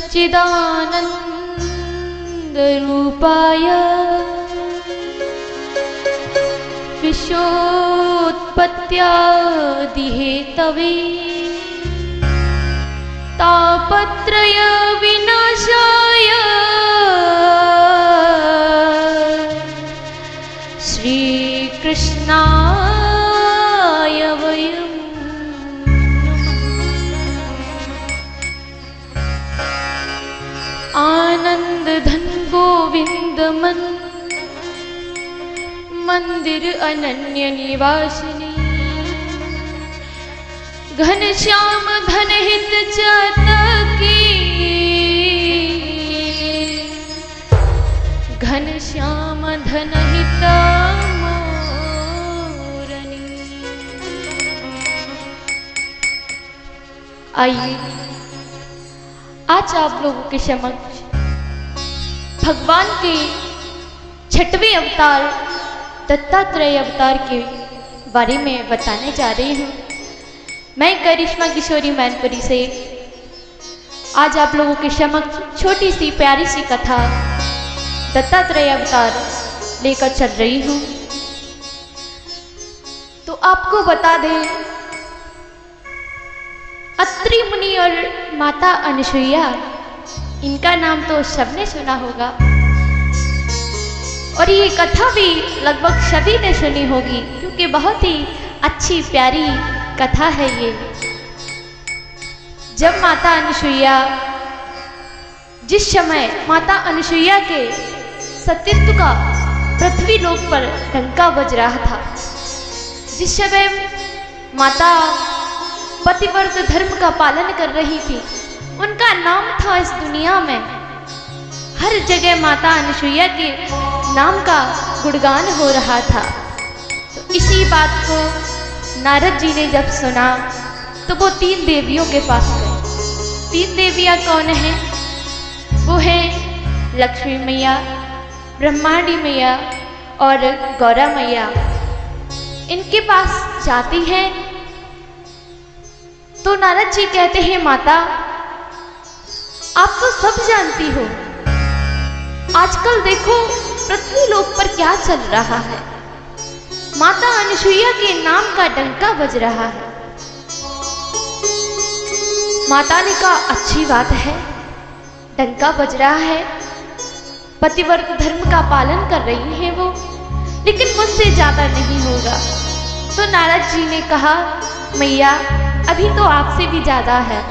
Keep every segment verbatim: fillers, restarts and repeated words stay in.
सच्चिदानन्दरूपाय विश्वोत्पत्त्यादिहेतवे तापत्रय विनाशाय श्रीकृष्णाय वयं आनंद धन गोविंद मन मंदिर अनन्य निवासिनी घनश्याम धन हित चातकी घनश्याम धन हित मोरनी। आइए आज आप लोगों के समक्ष भगवान के छठवें अवतार दत्तात्रेय अवतार के बारे में बताने जा रही हूँ। मैं करिश्मा किशोरी मैनपुरी से आज आप लोगों के समक्ष छोटी सी प्यारी सी कथा दत्तात्रेय अवतार लेकर चल रही हूँ। तो आपको बता दें, अत्रि मुनि और माता अनुसुईया, इनका नाम तो सबने सुना होगा और ये कथा भी लगभग सभी ने सुनी होगी क्योंकि बहुत ही अच्छी प्यारी कथा है ये। जब माता अनुसुईया, जिस समय माता अनुसुईया के सतीत्व का पृथ्वी लोक पर डंका बज रहा था, जिस समय माता पतिव्रत धर्म का पालन कर रही थी, उनका नाम था इस दुनिया में, हर जगह माता अनुसुईया के नाम का गुणगान हो रहा था। तो इसी बात को नारद जी ने जब सुना तो वो तीन देवियों के पास गए। तीन देवियां कौन हैं? वो हैं लक्ष्मी मैया, ब्रह्मांडी मैया और गौरा मैया। इनके पास जाती हैं तो नारद जी कहते हैं, माता आप तो सब जानती हो, आजकल देखो पृथ्वी लोक पर क्या चल रहा है, माता अनुसुईया के नाम का डंका बज रहा है। माता ने कहा अच्छी बात है, डंका बज रहा है, पतिव्रत धर्म का पालन कर रही है वो, लेकिन मुझसे ज्यादा नहीं होगा। तो नारद जी ने कहा, मैया अभी तो आपसे भी ज्यादा है।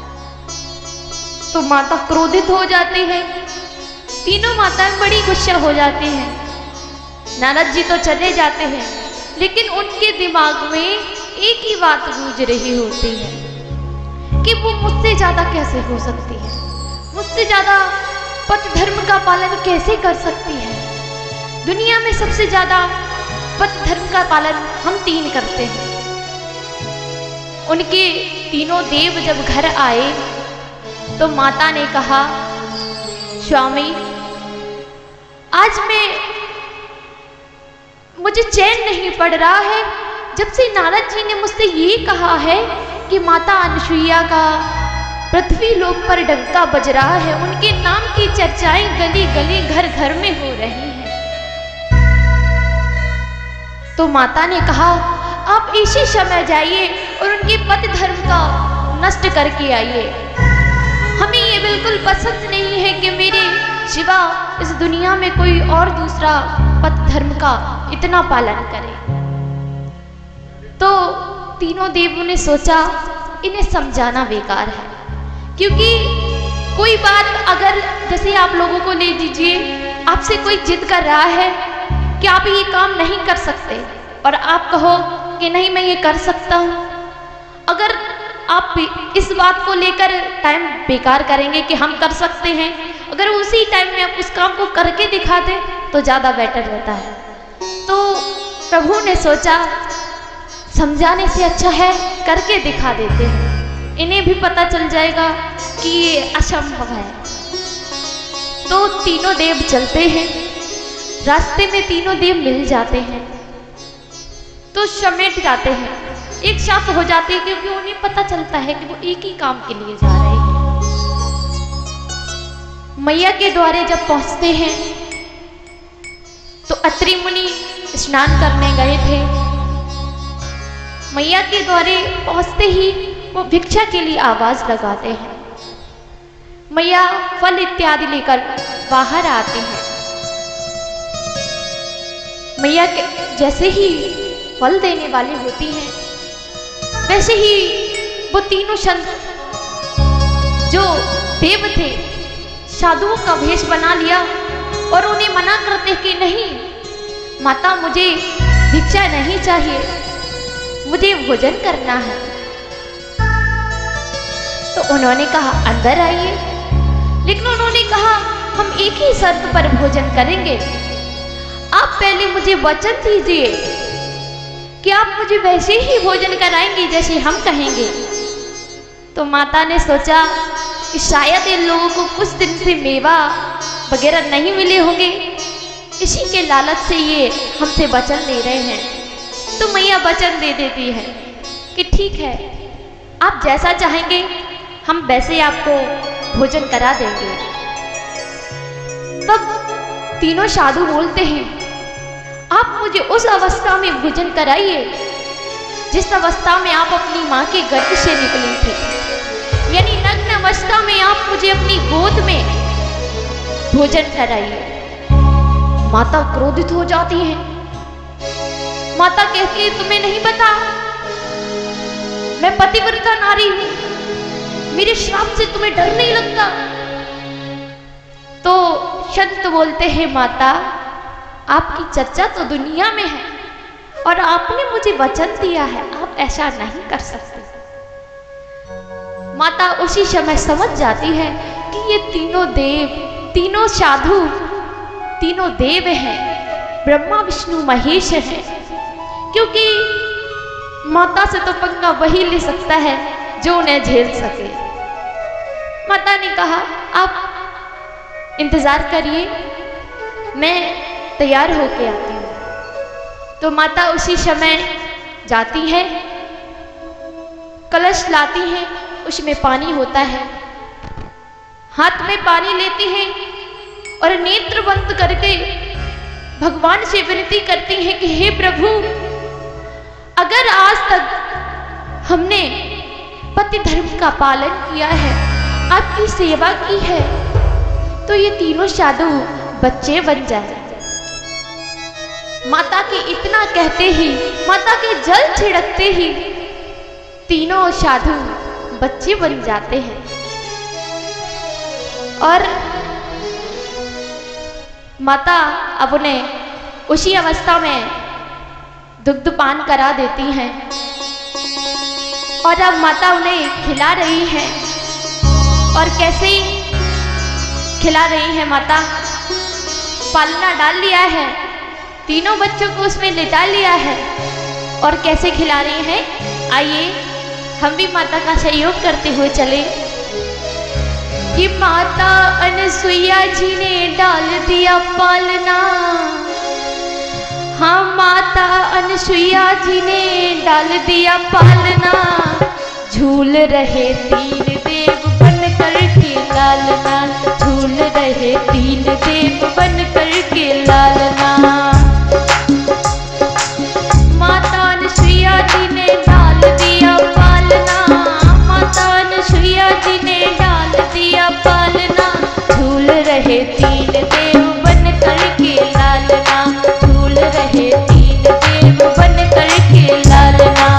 तो माता क्रोधित हो जाती है, तीनों माताएं बड़ी गुस्सा हो जाती हैं। नारद जी तो चले जाते हैं, लेकिन उनके दिमाग में एक ही बात गूंज रही होती है कि वो मुझसे ज्यादा कैसे हो सकती है, मुझसे ज्यादा पति धर्म का पालन कैसे कर सकती है। दुनिया में सबसे ज्यादा पति धर्म का पालन हम तीन करते हैं। उनके तीनों देव जब घर आए तो माता ने कहा, स्वामी आज मैं मुझे चैन नहीं पड़ रहा है, जब से नारद जी ने मुझसे ये कहा है कि माता अनुसुईया का पृथ्वी लोक पर डंका बज रहा है, उनके नाम की चर्चाएं गली गली घर घर में हो रही हैं। तो माता ने कहा, आप इसी समय जाइए और उनके पति धर्म का नष्ट करके आइए। हमें ये बिल्कुल पसंद नहीं है कि मेरे सिवा इस दुनिया में कोई और दूसरा पति धर्म का इतना पालन करे। तो तीनों देवों ने सोचा इन्हें समझाना बेकार है, क्योंकि कोई बात अगर जैसे आप लोगों को ले लीजिए, आपसे कोई जिद कर रहा है कि आप ये काम नहीं कर सकते और आप कहो कि नहीं मैं ये कर सकता हूँ, अगर आप इस बात को लेकर टाइम बेकार करेंगे कि हम कर सकते हैं, अगर उसी टाइम में आप उस काम को करके दिखा दें तो ज़्यादा बेटर रहता है। तो प्रभु ने सोचा समझाने से अच्छा है करके दिखा देते हैं, इन्हें भी पता चल जाएगा कि ये असंभव है। तो तीनों देव चलते हैं, रास्ते में तीनों देव मिल जाते हैं तो समेट जाते हैं, एक साथ हो जाते हैं, क्योंकि उन्हें पता चलता है कि वो एक ही काम के लिए जा रहे हैं। मैया के द्वारे जब पहुंचते हैं तो अत्रि मुनि स्नान करने गए थे। मैया के द्वारे पहुंचते ही वो भिक्षा के लिए आवाज लगाते हैं। मैया फल इत्यादि लेकर बाहर आते हैं। मैया के जैसे ही फल देने वाली होती हैं, वैसे ही वो तीनों संत जो देव थे साधुओं का भेष बना लिया और उन्हें मना करते कि नहीं माता, मुझे भिक्षा नहीं चाहिए, मुझे भोजन करना है। तो उन्होंने कहा अंदर आइए, लेकिन उन्होंने कहा हम एक ही शर्त पर भोजन करेंगे। आप पहले मुझे वचन दीजिए कि आप मुझे वैसे ही भोजन कराएंगे जैसे हम कहेंगे। तो माता ने सोचा कि शायद इन लोगों को कुछ दिन से मेवा वगैरह नहीं मिले होंगे, इसी के लालच से ये हमसे वचन ले रहे हैं। तो मैया वचन दे देती है कि ठीक है, आप जैसा चाहेंगे हम वैसे आपको भोजन करा देंगे। तब तीनों साधु बोलते हैं आप मुझे उस अवस्था में भोजन कराइए जिस अवस्था में आप अपनी माँ के गर्भ से निकली थे, यानी नग्न अवस्था में आप मुझे अपनी गोद में भोजन कराइए। माता क्रोधित हो जाती है। माता कहती है तुम्हें नहीं पता मैं पतिव्रता नारी हूं, मेरे श्राप से तुम्हें डर नहीं लगता। तो संत बोलते हैं माता, आपकी चर्चा तो दुनिया में है और आपने मुझे वचन दिया है, आप ऐसा नहीं कर सकते। माता उसी समय समझ जाती है कि ये तीनों देव, तीनों साधु, तीनों देव हैं, ब्रह्मा विष्णु महेश हैं, क्योंकि माता से तो पंगा वही ले सकता है जो उन्हें झेल सके। माता ने कहा आप इंतजार करिए, मैं तैयार होके आती हूँ। तो माता उसी समय जाती है, कलश लाती है, उसमें पानी होता है, हाथ में पानी लेती हैं और नेत्र बंद करके भगवान से विनती करती हैं कि हे प्रभु, अगर आज तक हमने पति धर्म का पालन किया है, आपकी सेवा की है, तो ये तीनों साधु बच्चे बन जाए। माता के इतना कहते ही, माता के जल छिड़कते ही तीनों साधु बच्चे बन जाते हैं और माता अब उन्हें उसी अवस्था में दुग्धपान करा देती हैं और अब माता उन्हें खिला रही है। और कैसे खिला रही है माता, पालना डाल लिया है, तीनों बच्चों को उसमें लिटा लिया है और कैसे खिला रही हैं, आइए हम भी माता का सहयोग करते हुए चले। कि माता अनसुईया जी ने डाल दिया पालना, हाँ माता अनसुईया जी ने डाल दिया पालना, झूल रहे तीन देव बन कर के लालना, झूल रहे तीन देव बन कर के लालना। माता अनसुईया जी ने डाल दिया पालना, माता अनसुईया जी ने डाल दिया पालना, झूल रहे तीन देव बन कर के लालना, झूल रहे तीन देव बन कर के लालना।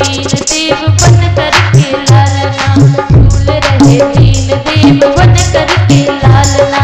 दीन देव बन करके लालना, झूल रहे दीन देव बन करके लालना।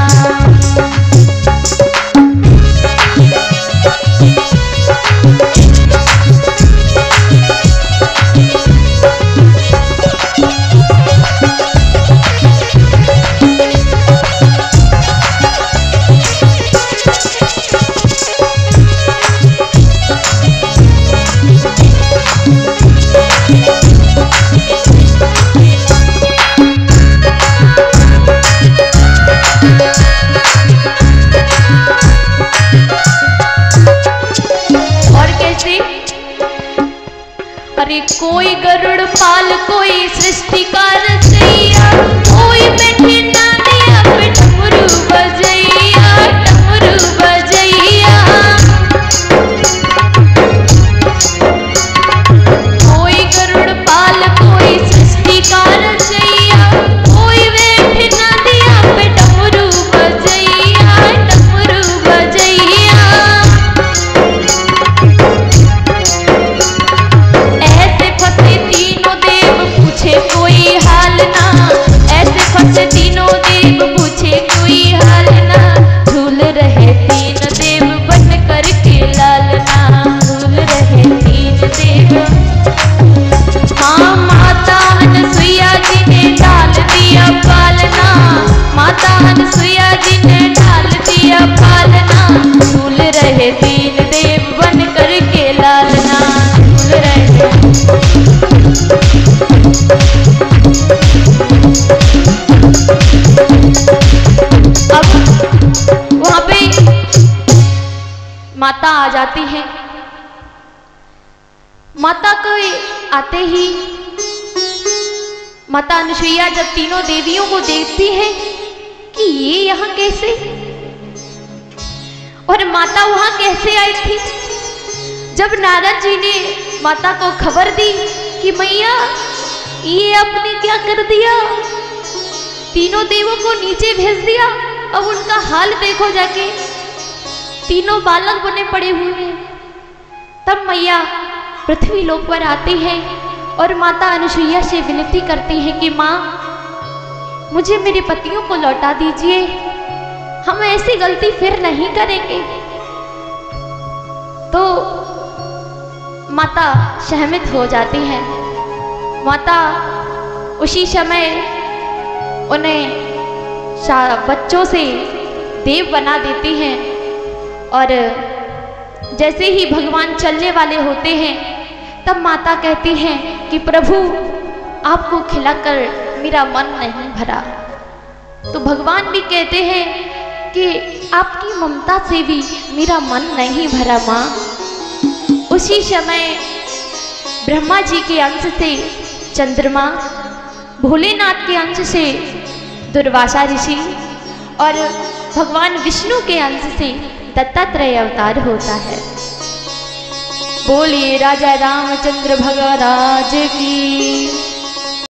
अरे कोई गरुड़ पाल कोई सृष्टिकार रचैया, कोई बैठे नादिया पे डमरू बजैया, डमरू बजैया। कोई गरुड़ पाल कोई सृष्टिकार रचैया, कोई बैठे नादिया पे डमरू बजैया, डमरू बजैया। कोई हाल ना, ऐसे फंसे तीनों देव पूछे कोई हाल ना, झूल रहे तीन देव बन करके लालना, झूल रहे तीन देव। हाँ माता अनसुईया जी ने डाल दिया पालना, माता अनसुईया जी ने डाल दिया पालना, झूल रहे तीन देव बन करके लालना, झूल रहे। अब वहां पे माता आ जाती है। माता को आते ही माता अनुसुईया जब तीनों देवियों को देखती है कि ये यहाँ कैसे, और माता वहां कैसे आई थी। जब नारद जी ने माता को खबर दी कि मैया ये आपने क्या कर दिया, तीनों देवों को नीचे भेज दिया, अब उनका हाल देखो जाके, तीनों बालक बने पड़े हुए हैं। तब मैया पृथ्वी लोक पर आती है और माता अनुसुईया से विनती करती है कि माँ मुझे मेरे पतियों को लौटा दीजिए, हम ऐसी गलती फिर नहीं करेंगे। तो माता सहमत हो जाती है। माता उसी समय उन्हें बच्चों से देव बना देती हैं, और जैसे ही भगवान चलने वाले होते हैं तब माता कहती हैं कि प्रभु आपको खिलाकर मेरा मन नहीं भरा। तो भगवान भी कहते हैं कि आपकी ममता से भी मेरा मन नहीं भरा माँ। उसी समय ब्रह्मा जी के अंश से चंद्रमा, भोलेनाथ के अंश से दुर्वासा ऋषि और भगवान विष्णु के अंश से दत्तात्रेय अवतार होता है। बोलिए राजा रामचंद्र भगवान की।